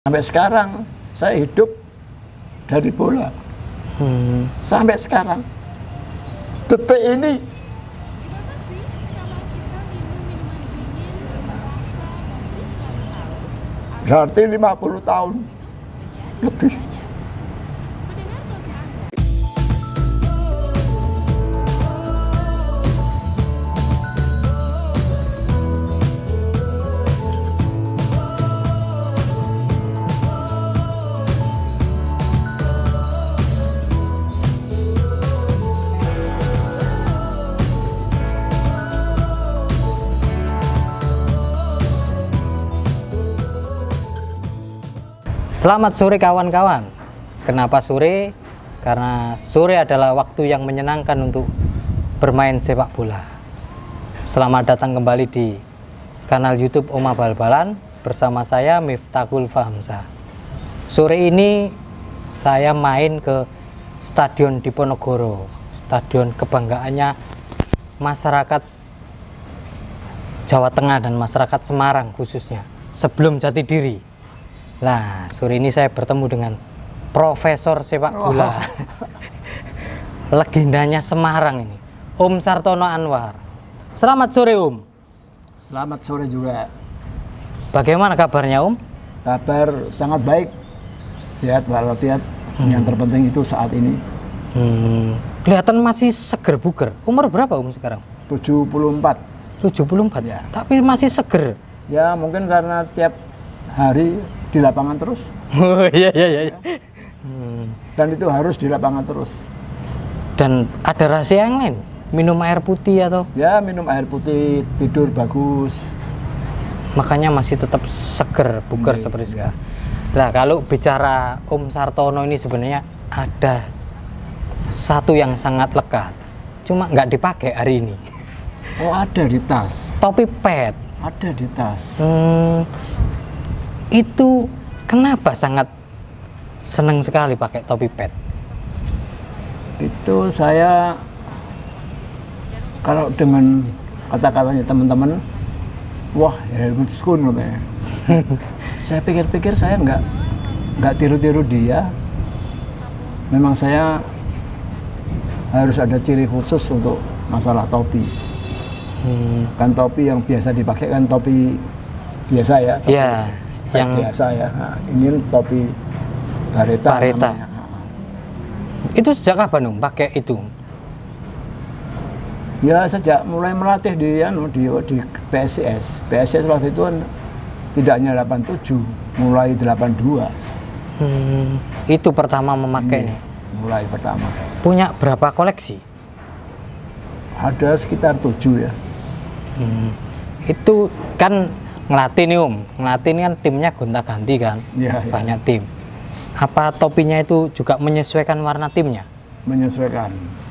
Sampai sekarang saya hidup dari bola. Sampai sekarang. Detik ini. Kenapa sih kalau kita minum minuman dingin merasa masih selalu haus? Berarti 50 tahun lebih. Mendengar tahukah Anda? Selamat sore kawan-kawan. Kenapa sore? Karena sore adalah waktu yang menyenangkan untuk bermain sepak bola. Selamat datang kembali di kanal YouTube Oma Bal-Balan bersama saya Miftahul Fahamzah. Sore ini saya main ke Stadion Diponegoro, stadion kebanggaannya masyarakat Jawa Tengah dan masyarakat Semarang khususnya sebelum Jatidiri. Nah, sore ini saya bertemu dengan profesor sepak bola, legendanya Semarang ini, Om Sartono Anwar. Selamat sore, Om. Selamat sore juga. Bagaimana kabarnya, Om? Kabar sangat baik. Sehat walafiat. Yang terpenting itu saat ini. Kelihatan masih seger buger. Umur berapa, Om, sekarang? 74. 74? Ya. Tapi masih seger. Ya mungkin karena tiap hari di lapangan terus. Oh, iya. Dan itu harus di lapangan terus. Dan ada rahasia yang lain? Minum air putih atau? Ya minum air putih, tidur bagus. Makanya masih tetap seger, bugar Iya, seperti iya. sekarang. Nah, kalau bicara Om Sartono ini sebenarnya ada satu yang sangat lekat, cuma nggak dipakai hari ini. Oh ada di tas. Topi pet. Ada di tas. Itu kenapa sangat senang sekali pakai topi pet? Itu saya kalau dengan kata-katanya teman-teman, wah Helmut Schön katanya. Saya pikir-pikir saya nggak tiru-tiru dia. Memang saya harus ada ciri khusus untuk masalah topi. Kan topi yang biasa dipakai kan topi biasa ya. Topi Ya, yang biasa ya. Nah, ini topi bareta. Bareta. Namanya. itu sejak kapan Om pakai itu? Ya sejak mulai melatih di PSIS. PSIS waktu itu kan tidak hanya 87, mulai 82. Itu pertama memakainya. Mulai pertama. Punya berapa koleksi? Ada sekitar 7 ya. Itu kan ngelatih nih Om, ngelatih ini kan timnya gonta-ganti kan, Iya, iya. banyak tim. Apa topinya itu juga menyesuaikan warna timnya? Menyesuaikan.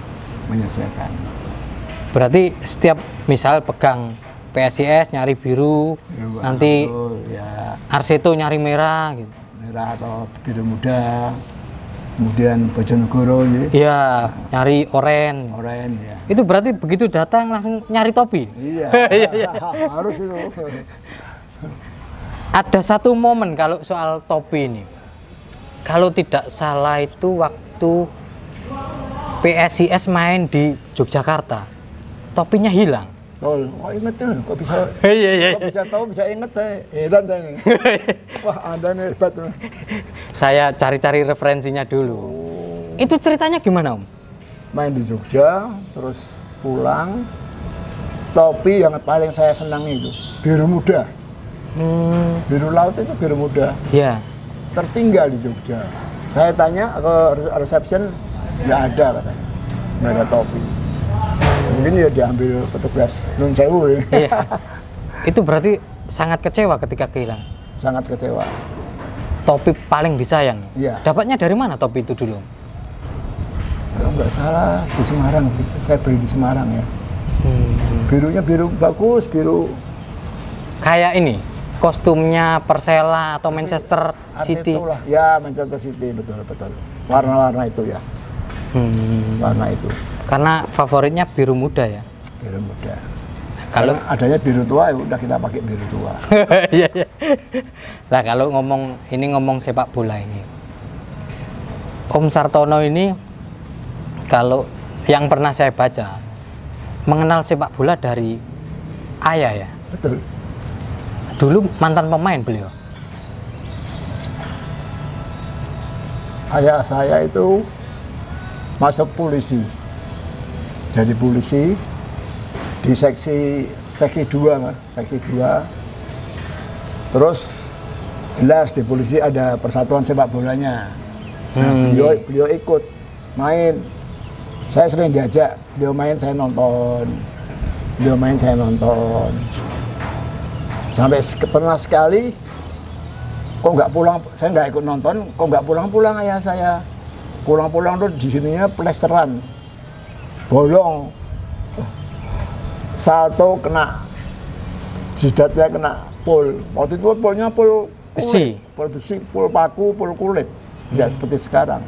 Berarti setiap misal pegang PSIS nyari biru, Ya, nanti betul, ya Arseto nyari merah gitu. merah atau biru muda. Kemudian Bojonegoro gitu. Iya, nyari oranye. Oranye ya. Itu berarti begitu datang langsung nyari topi. Iya. Harus itu. Ada satu momen kalau soal topi ini. Kalau tidak salah itu waktu PSIS main di Yogyakarta. Topinya hilang. Tol, inget tuh, kok bisa Iya. kok bisa tahu, bisa inget saya. Heran saya ini. Wah, Anda nih hebat. Saya cari-cari referensinya dulu. Itu ceritanya gimana Om? Main di Jogja, terus pulang. Topi yang paling saya senang itu biru muda. Biru laut itu biru muda. Ya. Tertinggal di Jogja. Saya tanya ke reception, nggak ada katanya. Nggak ada topi. Mungkin ya diambil petugas Nun Sewu ya. Iya. Itu berarti sangat kecewa ketika kehilangan. Sangat kecewa. Topi paling disayang. Iya. Dapatnya dari mana topi itu dulu? Kalau nggak salah di Semarang, saya beli di Semarang ya. Birunya biru bagus, biru Kayak ini, kostumnya Persela atau Manchester City. Arseto lah. Ya Manchester City, betul. Warna-warna itu ya. Warna itu, Karena favoritnya biru muda ya. biru muda. Kalau Karena adanya biru tua, ya udah kita pakai biru tua. iya, iya. Nah, kalau ngomong sepak bola ini, Om Sartono ini kalau yang pernah saya baca mengenal sepak bola dari ayah ya. Betul. Dulu mantan pemain beliau. Ayah saya itu masuk polisi. Jadi polisi di seksi 2, Mas. Seksi 2. Terus jelas di polisi ada persatuan sepak bolanya. Nah, beliau ikut main. Saya sering diajak, beliau main saya nonton. Beliau main saya nonton. Sampai pernah sekali kok nggak pulang, saya nggak ikut nonton, kok nggak pulang-pulang ayah saya. Pulang-pulang tuh di sininya plesteran. Bolong. Salto kena, jidatnya kena pul. Waktu itu pulnya pul Besi. Pul besi, pul paku, pul kulit. Tidak seperti sekarang.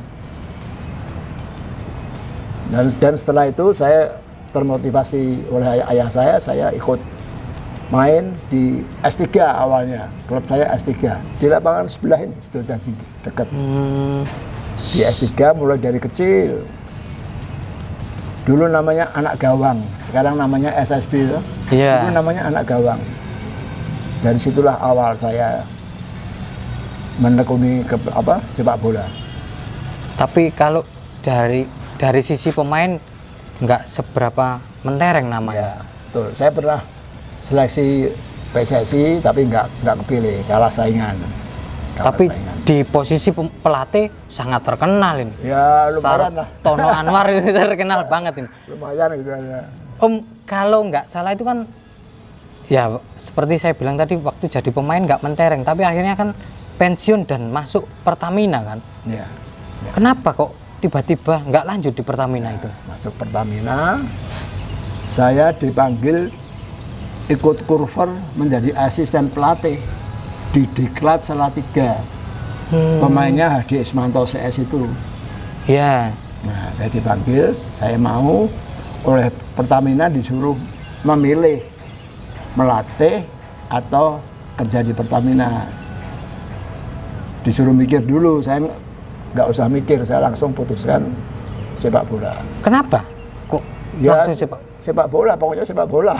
Dan setelah itu saya termotivasi oleh ayah saya ikut main di S3 awalnya. Klub saya S3 di lapangan sebelah ini, sudah dekat. Di S3 mulai dari kecil. Dulu namanya anak gawang, sekarang namanya SSB. Iya. Dulu namanya anak gawang. Dari situlah awal saya menekuni sepak bola. Tapi kalau dari sisi pemain nggak seberapa mentereng namanya. Ya, betul. Saya pernah seleksi PSSI tapi nggak kepilih, kalah saingan. Tapi di posisi pelatih sangat terkenal ini. Ya lumayan lah. Tono Anwar itu terkenal banget ini. Lumayan gitu aja. Om, kalau nggak salah itu kan ya seperti saya bilang tadi, waktu jadi pemain nggak mentereng, tapi akhirnya kan pensiun dan masuk Pertamina kan. Ya. Kenapa kok tiba-tiba nggak lanjut di Pertamina itu? Masuk Pertamina, saya dipanggil ikut kurver menjadi asisten pelatih di Diklat Salatiga. Pemainnya Hadi Ismanto CS itu. Ya. Nah, saya dipanggil, saya mau, oleh Pertamina disuruh memilih melatih atau kerja di Pertamina. Disuruh mikir dulu, saya nggak usah mikir, saya langsung putuskan sepak bola. Kenapa? Kok Ya, langsung sepak bola, pokoknya sepak bola.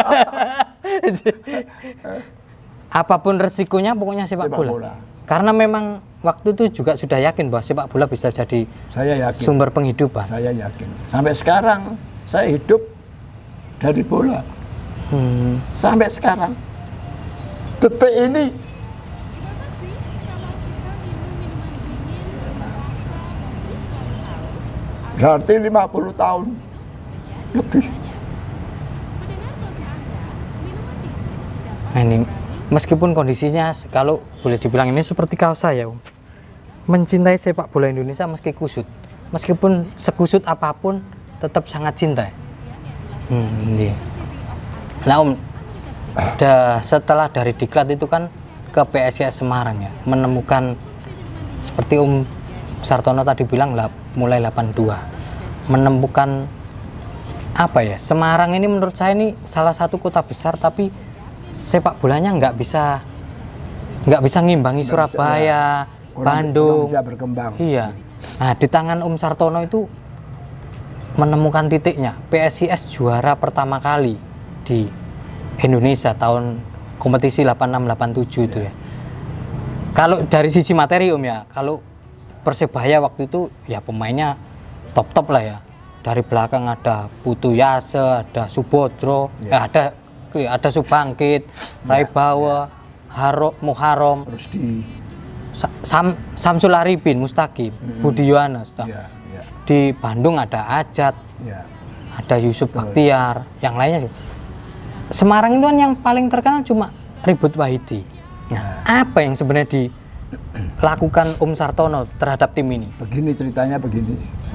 Apapun resikonya pokoknya sepak bola. Karena memang waktu itu juga sudah yakin bahwa sepak bola bisa jadi Saya yakin. sumber penghidupan. Saya yakin. Sampai sekarang saya hidup dari bola. Sampai sekarang. Detik ini. Kenapa sih kalau kita minum minuman dingin merasa masih selalu haus? Berarti 50 tahun lebih. Mendengar tahukah Anda, minuman dingin dapat Nah, ini meskipun kondisinya kalau boleh dibilang ini seperti kaos saya, Om. Mencintai sepak bola Indonesia meski kusut. Meskipun sekusut apapun tetap sangat cinta. Iya. Nah, Om, setelah dari Diklat itu kan ke PSIS Semarang ya, menemukan seperti Om Sartono tadi bilang lah, mulai 82 menemukan apa ya, Semarang ini menurut saya ini salah satu kota besar tapi sepak bolanya nggak bisa ngimbangi Surabaya, Bandung. Kurang bisa berkembang. Iya. Nah, di tangan Om Sartono itu menemukan titiknya. PSIS juara pertama kali di Indonesia tahun kompetisi 86-87 itu ya. Kalau dari sisi materi Om ya, kalau Persebaya waktu itu ya pemainnya top lah ya. Dari belakang ada Putu Yase, ada Subodro, ada Subangkit, Rai Bawa, Muharom, Terus di Samsul Arifin, Mustaqim, Budi Yohanes. Di Bandung ada Ajat, ada Yusuf Bakhtiar, yang lainnya juga. Semarang itu kan yang paling terkenal cuma Ribut Wahidi. Nah, apa yang sebenarnya dilakukan Om Sartono terhadap tim ini? Begini ceritanya begini.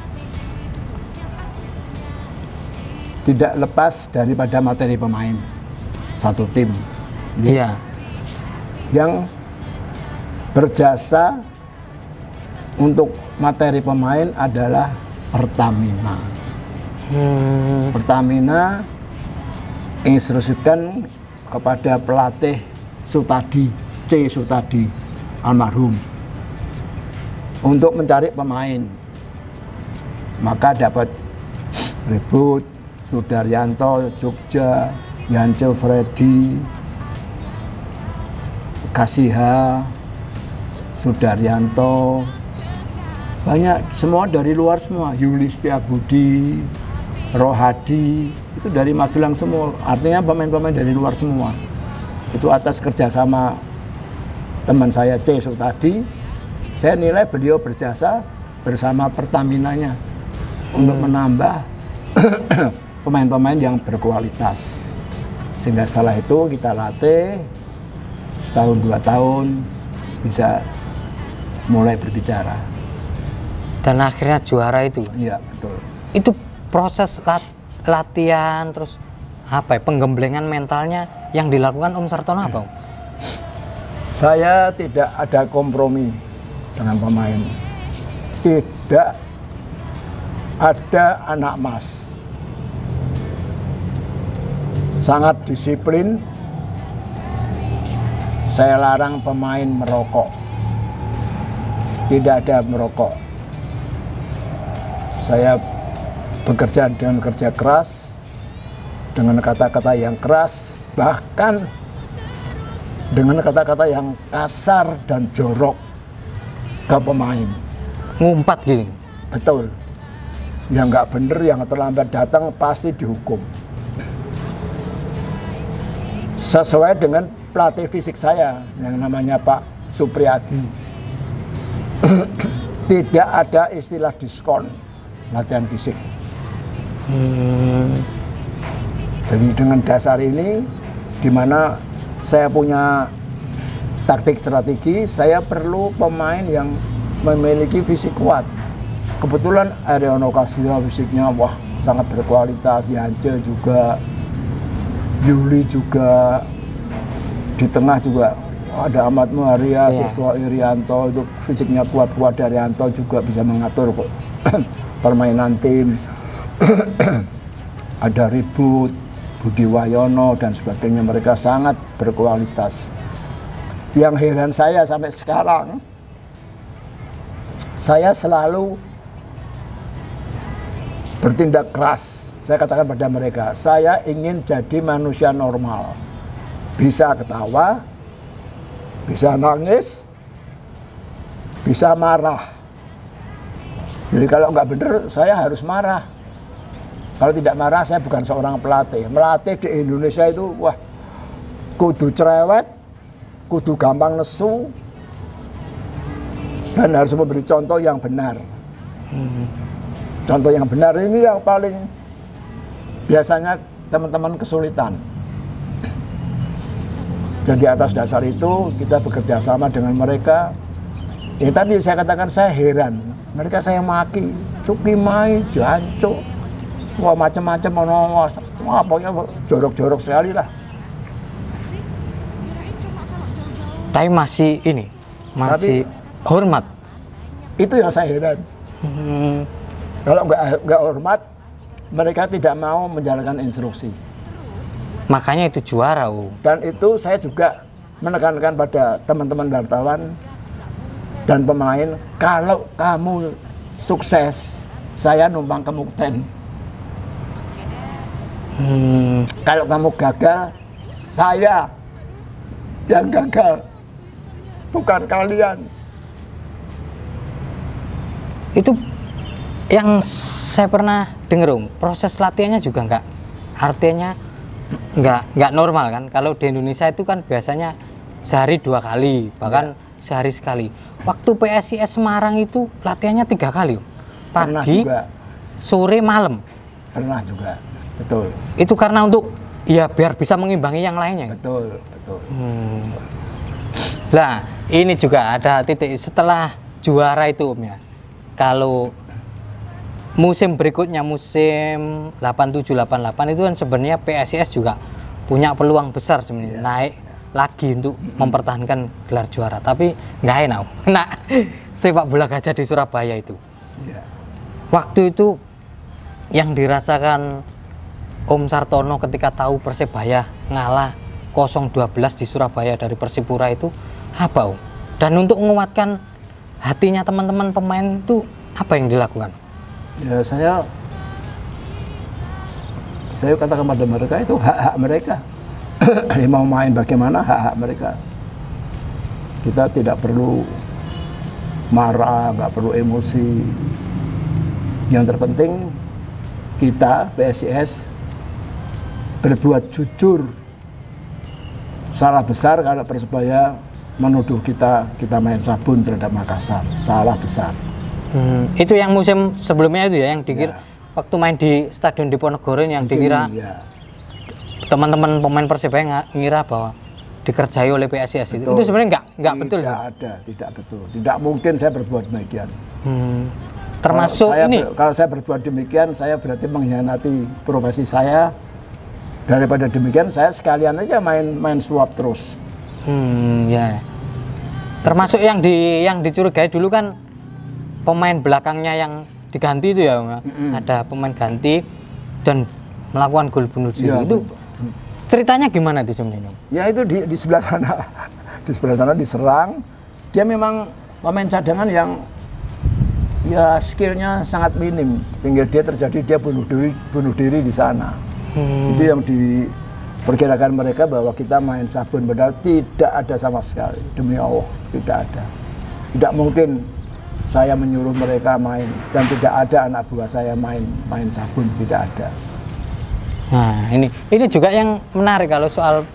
Tidak lepas daripada materi pemain satu tim. Iya. Yang berjasa untuk materi pemain adalah Pertamina. Pertamina instruksikan kepada pelatih Sutadi, C. Sutadi almarhum, untuk mencari pemain. Maka dapat Ribut, Sudaryanto, Jogja, Yance Freddy, Kasiha, Sudaryanto, banyak, semua dari luar semua. Yuli Setiabudi, Rohadi, itu dari Magelang semua. Artinya pemain-pemain dari luar semua. Itu atas kerjasama teman saya C. Sutadi. Saya nilai beliau berjasa bersama Pertaminanya untuk menambah pemain-pemain yang berkualitas. Sehingga setelah itu kita latih setahun 2 tahun bisa mulai berbicara. Dan akhirnya juara itu. Iya, betul. Itu proses latihan terus apa ya, penggemblengan mentalnya yang dilakukan Om Sartono apa, Om? Saya tidak ada kompromi dengan pemain. Tidak ada anak mas. Sangat disiplin. Saya larang pemain merokok. Tidak ada merokok. Saya bekerja dengan kerja keras, dengan kata-kata yang keras, bahkan dengan kata-kata yang kasar dan jorok ke pemain. Ngumpat gini? Betul. Yang nggak bener, yang terlambat datang pasti dihukum. Sesuai dengan pelatih fisik saya yang namanya Pak Supriyadi. Tidak ada istilah diskon latihan fisik. Jadi dengan dasar ini, di mana saya punya taktik strategi, saya perlu pemain yang memiliki fisik kuat. Kebetulan Aryono Kasio fisiknya wah sangat berkualitas, Yance juga, Yuli juga, di tengah juga ada Ahmad Muharia, Siswa Irianto, itu fisiknya kuat-kuat. Daryanto juga bisa mengatur permainan tim. Ada Ribut, Budi Wayono dan sebagainya, mereka sangat berkualitas. Yang heran saya sampai sekarang, saya selalu bertindak keras. Saya katakan pada mereka, saya ingin jadi manusia normal, bisa ketawa, bisa nangis, bisa marah. Jadi kalau nggak bener, saya harus marah. Kalau tidak marah, saya bukan seorang pelatih. Melatih di Indonesia itu, wah, kudu cerewet, kudu gampang nesu, dan harus memberi contoh yang benar. Contoh yang benar ini yang paling biasanya teman-teman kesulitan. Dan di atas dasar itu kita bekerja sama dengan mereka. Yang tadi saya katakan, saya heran. Mereka saya maki, Cuki Mai, Janco, wah macam-macam, wah pokoknya jorok-jorok sekali lah. Tapi masih ini, masih hormat. Itu yang saya heran. Kalau nggak hormat, mereka tidak mau menjalankan instruksi. Makanya itu juara, Dan itu saya juga menekankan pada teman-teman wartawan dan pemain, kalau kamu sukses, saya numpang ke Mukten. Kalau kamu gagal, saya yang gagal, bukan kalian. Itu yang saya pernah dengar, proses latihannya juga artinya nggak normal kan. Kalau di Indonesia itu kan biasanya sehari 2 kali, bahkan sehari sekali. Waktu PSIS Semarang itu latihannya 3 kali, pagi, sore, malam. Pernah juga, betul. Itu karena untuk ya biar bisa mengimbangi yang lainnya. Betul, betul. Nah, ini juga ada titik setelah juara itu, Om ya. Kalau musim berikutnya, musim 87-88 itu kan sebenarnya PSIS juga punya peluang besar sebenarnya naik lagi untuk mempertahankan gelar juara, tapi nggak enak. Nah, sepak bola gajah di Surabaya itu, waktu itu yang dirasakan Om Sartono ketika tahu Persebaya ngalah 0-12 di Surabaya dari Persipura itu apa, Om? Dan untuk menguatkan hatinya teman-teman pemain itu apa yang dilakukan? Ya saya katakan kepada mereka itu hak-hak mereka. Dia mau main bagaimana, hak-hak mereka. Kita tidak perlu marah, nggak perlu emosi. Yang terpenting kita PSIS berbuat jujur. Salah besar kalau Persebaya menuduh kita main sabun terhadap Makassar. Salah besar. Itu yang musim sebelumnya itu ya, yang dikira waktu main di Stadion Diponegoro yang dikira teman-teman pemain Persebaya ngira bahwa dikerjai oleh PSIS itu sebenarnya nggak betul. Tidak betul. Tidak mungkin saya berbuat demikian. Termasuk kalau saya berbuat demikian, saya berarti mengkhianati profesi saya. Daripada demikian, saya sekalian aja main suap terus. Ya. Termasuk yang dicurigai dulu kan pemain belakangnya yang diganti itu ya, ada pemain ganti dan melakukan gol bunuh diri itu. Ceritanya gimana itu sebenarnya? Ya itu di sebelah sana, di sebelah sana diserang. Dia memang pemain cadangan yang ya skillnya sangat minim sehingga dia bunuh diri di sana. Itu yang diperkirakan mereka bahwa kita main sabun, padahal tidak ada sama sekali. Demi Allah, tidak ada. Tidak mungkin saya menyuruh mereka main dan tidak ada anak buah saya main sabun, tidak ada. Nah, ini juga yang menarik kalau soal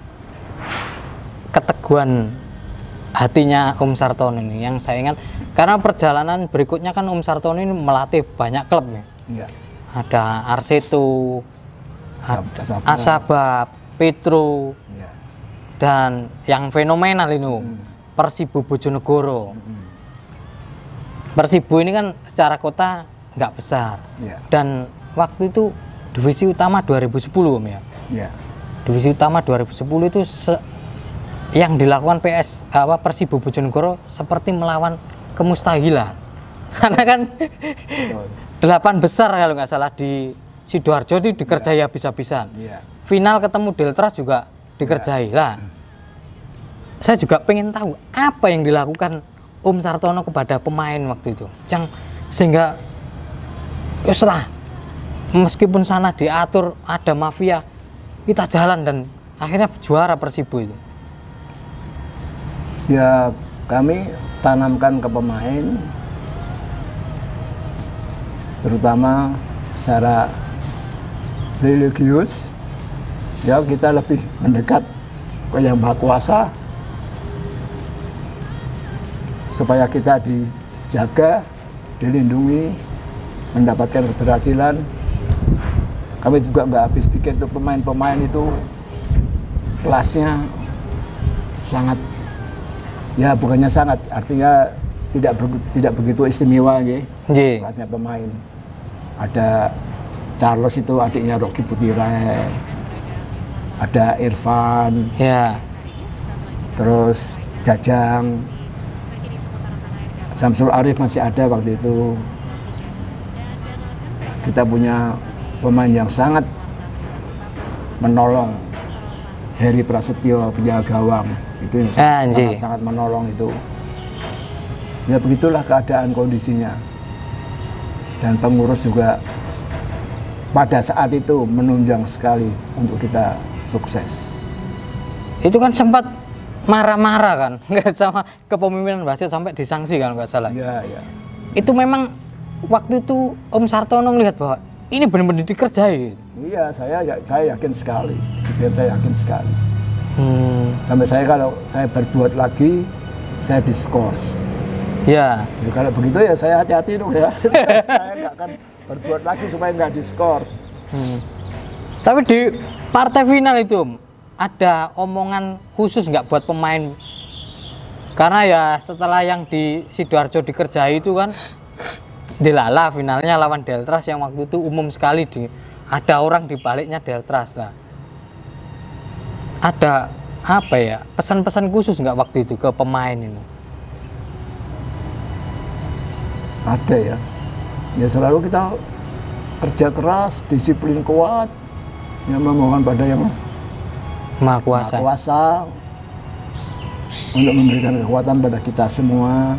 keteguhan hatinya Om Sartono ini yang saya ingat, karena perjalanan berikutnya kan Om Sartono ini melatih banyak klub ya. Iya. Ada Arseto, Asaba, Petro, dan yang fenomenal ini Persibo Bojonegoro. Persibo ini kan secara kota nggak besar, dan waktu itu divisi utama 2010 Om ya. Divisi utama 2010 itu yang dilakukan Persibo Bojonegoro seperti melawan kemustahilan. Karena kan 8 besar kalau nggak salah di Sidoarjo itu dikerjai habis-habisan. Final ketemu Deltras juga dikerjai lah. Saya juga pengen tahu apa yang dilakukan Om Sartono kepada pemain waktu itu, sehingga lah meskipun sana diatur ada mafia, kita jalan dan akhirnya juara Persibo itu. Ya kami tanamkan ke pemain, terutama secara religius, ya kita lebih mendekat ke Yang Maha Kuasa supaya kita dijaga, dilindungi, mendapatkan keberhasilan. Kami juga nggak habis pikir tuh pemain-pemain itu kelasnya sangat, ya bukannya sangat, artinya tidak begitu istimewa ya. Kelasnya pemain. Ada Charles itu adiknya Rocky Putire, ada Irfan, terus Jajang, Samsul Arif masih ada waktu itu. Kita punya pemain yang sangat menolong, Heri Prasetyo penjaga gawang itu yang sangat menolong itu. Ya begitulah keadaan kondisinya, dan pengurus juga pada saat itu menunjang sekali untuk kita sukses. Itu kan sempat marah-marah kan, nggak sama kepemimpinan wasit sampai disanksi kan nggak salah. Iya. Itu memang waktu itu Om Sartono melihat bahwa ini benar-benar dikerjai. Iya, saya yakin sekali. Saya yakin sekali. Sampai kalau saya berbuat lagi, saya diskors. Ya. Jadi kalau begitu ya saya hati-hati dong ya. Saya nggak akan berbuat lagi supaya nggak diskors. Tapi di partai final itu ada omongan khusus nggak buat pemain? Karena ya setelah yang di Sidoarjo dikerjai itu kan dilala finalnya lawan Deltras yang waktu itu umum sekali ada orang di baliknya Deltras lah. Ada apa ya, pesan-pesan khusus nggak waktu itu ke pemain itu? Ada ya. Ya selalu kita kerja keras, disiplin kuat, Ya memohon pada yang Maha Maha Kuasa. Kuasa untuk memberikan kekuatan pada kita semua.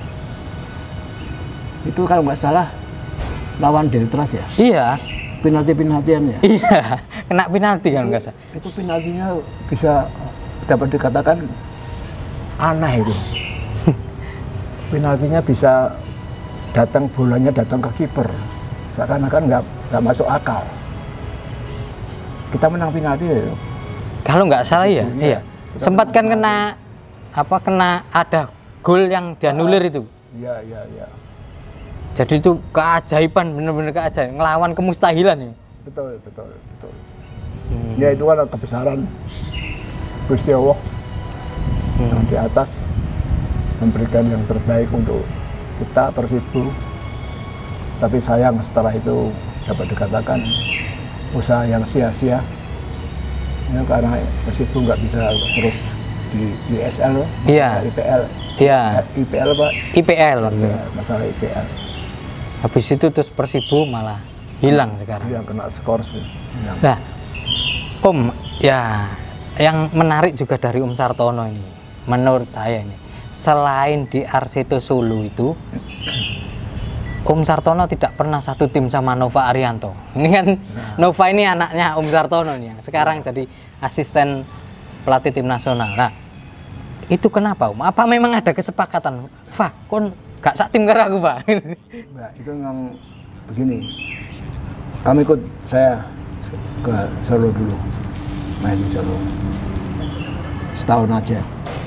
Itu kalau nggak salah lawan Deltras ya, Iya, penalti-penaltian ya. iya, kena penalti kan nggak sah. Itu penaltinya bisa dapat dikatakan aneh itu. Penaltinya bisa bolanya datang ke kiper, seakan-akan nggak masuk akal. Kita menang penalti itu. Kalau nggak salah ya, Iya. iya. Sempat kan kena ada gol yang dianulir itu. Iya, iya, iya. Jadi itu keajaiban, bener-bener keajaiban, ngelawan kemustahilan ya. Betul, betul, betul. Ya itu kan kebesaran Gusti Allah yang di atas memberikan yang terbaik untuk kita Persibu. Tapi sayang setelah itu dapat dikatakan usaha yang sia-sia. Ya, karena Persibu nggak bisa terus di ISL, Iya. IPL. Iya, IPL Pak. IPL waktu. Ya, masalah IPL. Habis itu terus Persibu malah hilang sekarang. Yang kena skor sih. Yang Nah, Om, ya yang menarik juga dari Om Sartono ini, menurut saya ini, selain di Arseto Solo itu, Om Sartono tidak pernah satu tim sama Nova Arianto. Ini kan Nova ini anaknya Om Sartono nih, yang sekarang jadi asisten pelatih tim nasional. Nah, itu kenapa Om? Apa memang ada kesepakatan? Wah, kon gak sak tim karo aku, Pak. Nah, itu memang begini. Kami ikut saya ke Solo dulu, main di Solo setahun aja.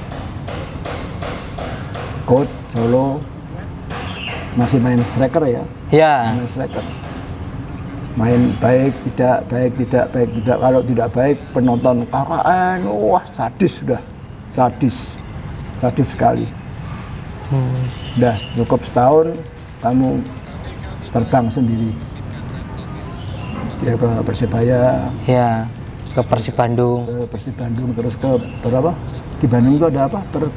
Coach Solo masih main striker ya, Ya, main striker. Main baik tidak, baik tidak, baik tidak. Kalau tidak baik penonton KKN, wah sadis sudah, sadis sekali. Udah cukup setahun kamu terbang sendiri. Ya ke Persibaya, ya ke Persib Bandung. ke Persib Bandung, terus ke berapa? Di Bandung itu ada apa?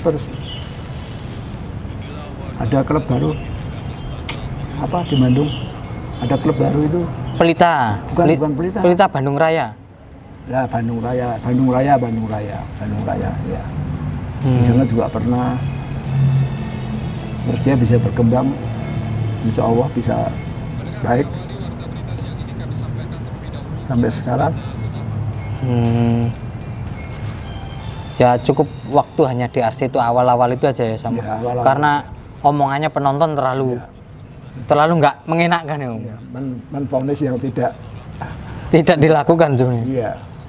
Ada klub baru. Apa di Bandung? Ada klub baru itu. Pelita. Bukan Pelita. Pelita Bandung Raya. Ya Bandung Raya ya. Di sana juga pernah. Terus dia bisa berkembang, insya Allah bisa baik sampai sekarang. Ya cukup waktu hanya di RC itu awal-awal itu aja ya sama. Ya, awal-awal. Karena omongannya penonton terlalu nggak mengenakkan ya, Om. Ya, menvonis yang tidak. Tidak dilakukan sebenarnya. Iya.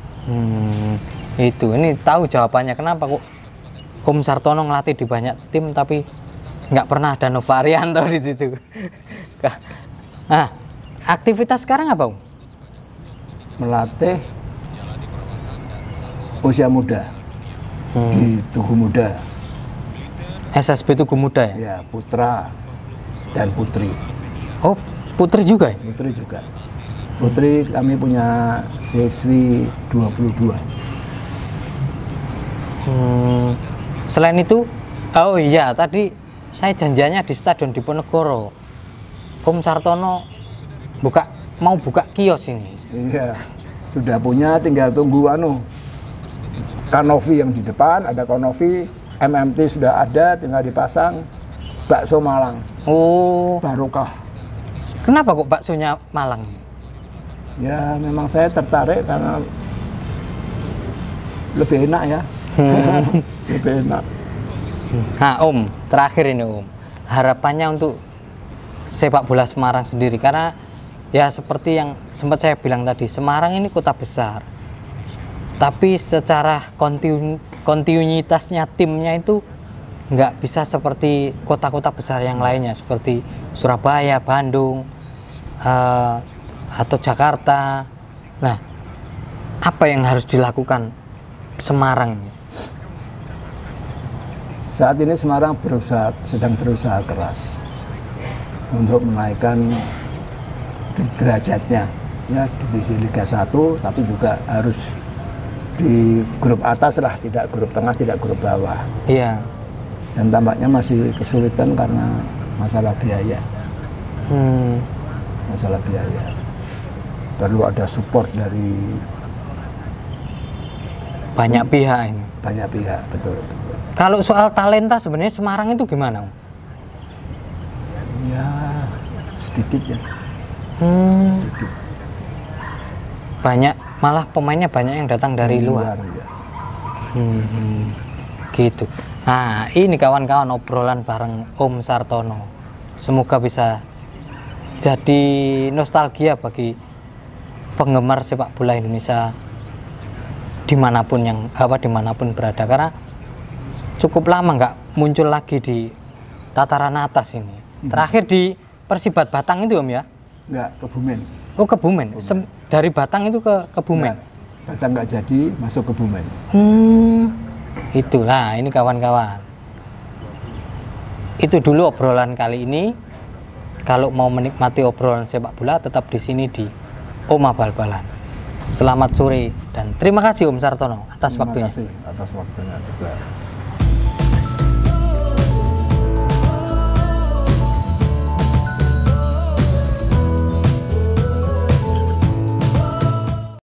Itu ini tahu jawabannya kenapa kok Om Sartono ngelatih di banyak tim tapi nggak pernah ada Nova Arianto di situ. Nah, aktivitas sekarang apa, Om? Melatih usia muda di Tugu Muda. SSB Tugu Muda ya? Ya, putra dan putri. Oh, putri juga ya? Putri juga. Putri kami punya siswi 22. Selain itu, oh iya tadi saya janjiannya di Stadion Diponegoro. Om Sartono mau buka kios ini. Iya, sudah punya, tinggal tunggu kanopi yang di depan, ada kanopi, MMT sudah ada, tinggal dipasang, bakso Malang, Oh, barokah. kenapa kok baksonya Malang? Ya memang saya tertarik karena lebih enak ya, lebih enak. Nah, Om, terakhir ini Om, harapannya untuk sepak bola Semarang sendiri, karena ya seperti yang sempat saya bilang tadi, Semarang ini kota besar, tapi secara kontinuitasnya timnya itu nggak bisa seperti kota-kota besar yang lainnya, seperti Surabaya, Bandung, atau Jakarta. Nah, apa yang harus dilakukan Semarang? Saat ini Semarang sedang berusaha keras untuk menaikkan derajatnya, ya divisi Liga 1, tapi juga harus di grup atas lah, tidak grup tengah, tidak grup bawah. Iya. Dan tampaknya masih kesulitan karena masalah biaya. Masalah biaya. Perlu ada support dari Banyak pihak ini. Banyak pihak, betul. Kalau soal talenta sebenarnya Semarang itu gimana, Om? Ya sedikit ya. Sedikit. Banyak, malah pemainnya banyak yang datang dari luar. Ya. Gitu. Nah, ini kawan-kawan obrolan bareng Om Sartono. Semoga bisa jadi nostalgia bagi penggemar sepak bola Indonesia dimanapun berada, karena cukup lama nggak muncul lagi di tataran atas ini. Terakhir di Persibat Batang itu, Om, ya? Enggak, Kebumen. Oh, Kebumen. Dari Batang itu ke Kebumen. Batang nggak jadi, masuk Kebumen. Itulah, ini kawan-kawan. Itu dulu obrolan kali ini. Kalau mau menikmati obrolan sepak bola, tetap di sini di Oma Bal-Balan. Selamat sore dan terima kasih Om Sartono atas waktunya. Terima kasih atas waktunya juga.